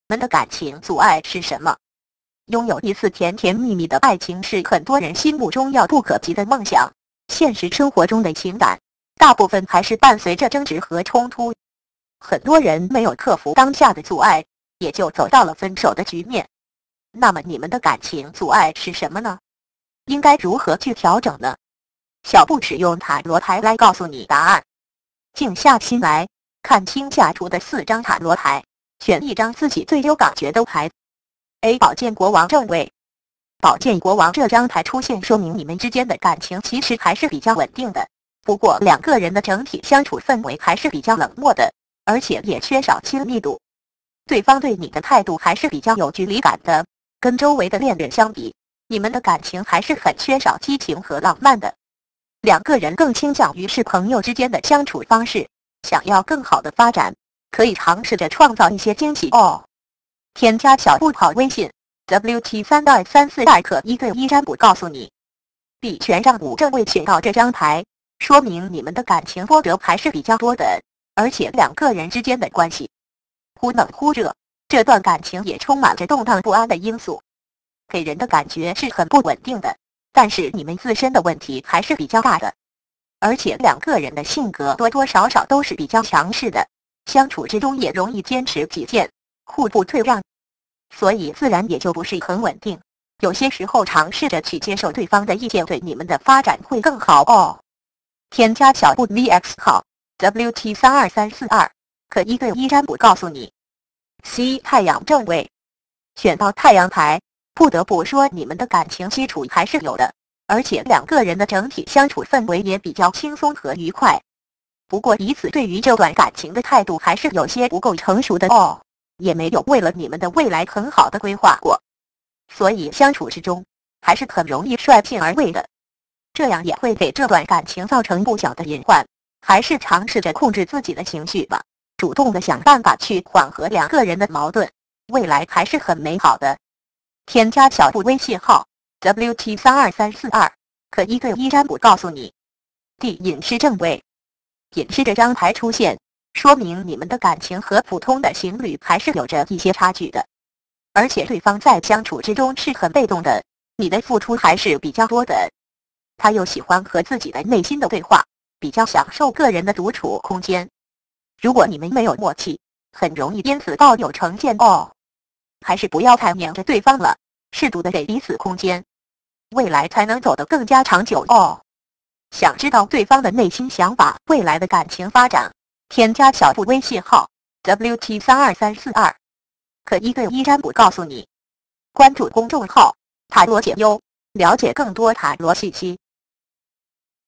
们的感情阻碍是什么？拥有一次甜甜蜜蜜的爱情是很多人心目中遥不可及的梦想。现实生活中的情感，大部分还是伴随着争执和冲突。很多人没有克服当下的阻碍，也就走到了分手的局面。那么你们的感情阻碍是什么呢？应该如何去调整呢？小布使用塔罗牌来告诉你答案。静下心来，看清下图的4张塔罗牌，选一张自己最有感觉的牌。A. 宝剑国王正位。宝剑国王这张牌出现，说明你们之间的感情其实还是比较稳定的，不过两个人的整体相处氛围还是比较冷漠的，而且也缺少亲密度。对方对你的态度还是比较有距离感的，跟周围的恋人相比，你们的感情还是很缺少激情和浪漫的。两个人更倾向于是朋友之间的相处方式，想要更好的发展，可以尝试着创造一些惊喜哦。添加小布跑微信 WT32342可1对1占卜告诉你。B. 权杖5正位选到这张牌，说明你们的感情波折还是比较多的，而且两个人之间的关系忽冷忽热，这段感情也充满着动荡不安的因素，给人的感觉是很不稳定的。但是你们自身的问题还是比较大的，而且两个人的性格多多少少都是比较强势的，相处之中也容易坚持己见，互不退让，所以自然也就不是很稳定。有些时候尝试着去接受对方的意见，对你们的发展会更好哦。添加小布 VX 号 WT32342可1对1占卜告诉你。C. 太阳正位选到太阳牌，不得不说你们的感情基础还是有的，而且两个人的整体相处氛围也比较轻松和愉快。不过彼此对于这段感情的态度还是有些不够成熟的哦，也没有为了你们的未来很好的规划过，所以相处之中还是很容易率性而为的，这样也会给这段感情造成不小的隐患。还是尝试着控制自己的情绪吧，主动的想办法去缓和两个人的矛盾，未来还是很美好的。添加小布微信号 WT32342可1对1占卜告诉你。D. 隐士正位隐士这张牌出现，说明你们的感情和普通的情侣还是有着一些差距的，而且对方在相处之中是很被动的，你的付出还是比较多的。他又喜欢和自己的内心的对话，比较享受个人的独处空间。如果你们没有默契，很容易因此抱有成见哦。还是不要太黏着对方了，适度的给彼此空间，未来才能走得更加长久哦。想知道对方的内心想法、未来的感情发展，添加小布微信号 WT32342可1对1占卜告诉你。关注公众号塔罗解忧，了解更多塔罗信息。